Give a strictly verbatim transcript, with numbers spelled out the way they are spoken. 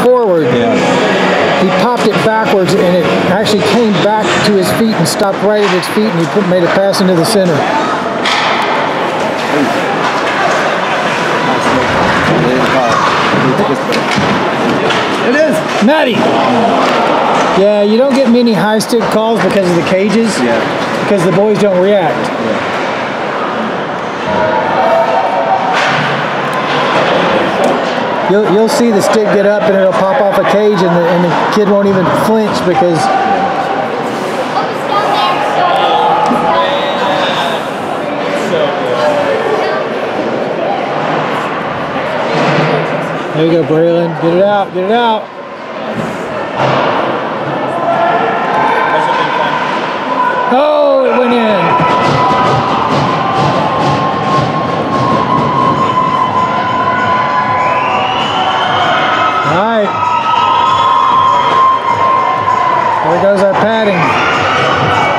forward. Yeah. He popped it backwards, and it actually came back to his feet and stopped right at his feet, and he put, made a pass into the center. It is. Matty! Yeah, you don't get many high stick calls because of the cages. Yeah. Because the boys don't react. Yeah. You'll, you'll see the stick get up and it'll pop off a cage, and the, and the kid won't even flinch because there you go, Braylon. Get it out, get it out. Oh, it went in. All right. There goes our padding.